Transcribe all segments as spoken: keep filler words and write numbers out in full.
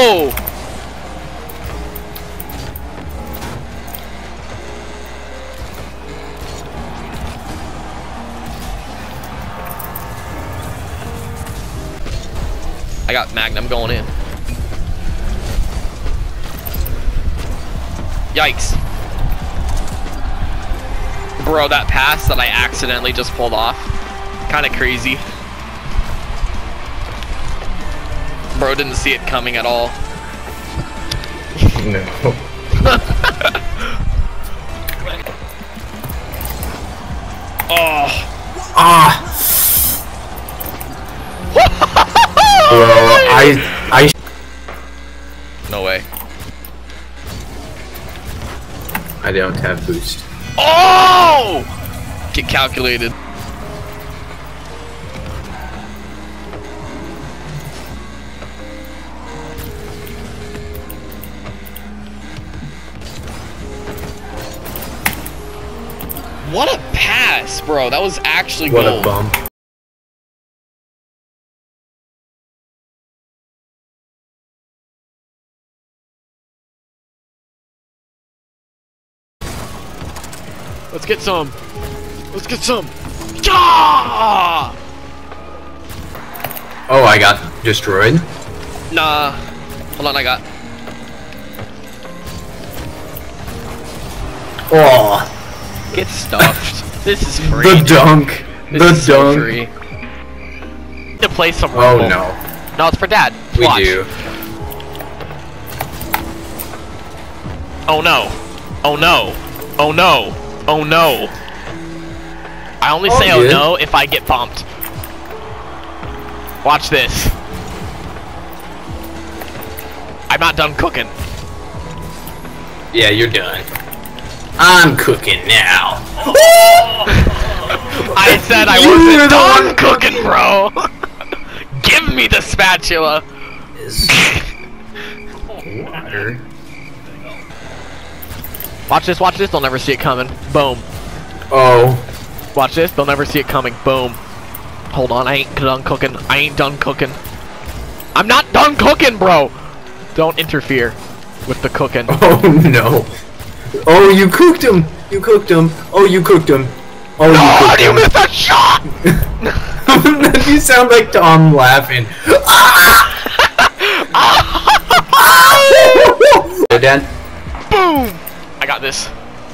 Whoa! I got Magnum going in. Yikes. Bro, that pass that I accidentally just pulled off. Kinda crazy. Bro didn't see it coming at all. No. Oh. Ah! Bro, I... I... No way. I don't have boost. Oh! Get calculated. What a pass, bro. That was actually What gold. a bump. Let's get some. Let's get some. Yeah! Oh, I got destroyed? Nah. Hold on, I got. Oh. Get stuffed. This is free. The dunk. This the is so dunk. free. To play some Oh Rumble. no. No, it's for Dad. We Watch. do. Oh no. Oh no. Oh no. Oh no. I only Oh, say oh good. no if I get bumped. Watch this. I'm not done cooking. Yeah, you're done. I'm cooking now. I said I You were wasn't the done one cooking, bro. Give me the spatula. Water. Watch this, watch this, they'll never see it coming. Boom. Oh. Watch this, they'll never see it coming. Boom. Hold on, I ain't done cooking. I ain't done cooking. I'm not done cooking, bro! Don't interfere with the cooking. Oh no. Oh, you cooked him. You cooked him. Oh, you cooked him. Oh, No, you cooked you him. missed that shot! You sound like Tom laughing. Go, Dan. Boom! I got this.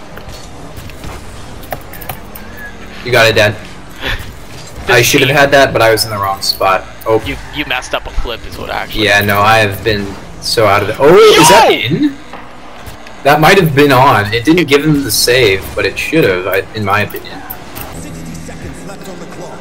You got it, Dan. I should have had that, but I was in the wrong spot. Oh. You you messed up a flip is what actually. Yeah, no, I have been so out of it. Oh, is that in? That might have been on. It didn't give him the save, but it should have, I, in my opinion. sixty seconds left on the clock.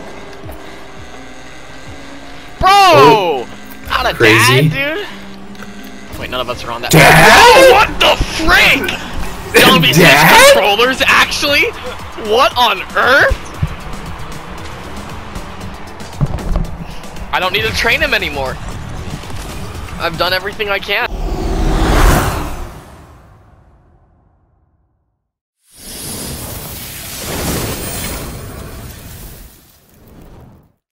Bro! Oh, Not a crazy. dad, dude. Wait, none of us are on that. Dad? Oh, what the frick? Don't be Dad? controllers, actually? What on earth? I don't need to train him anymore. I've done everything I can.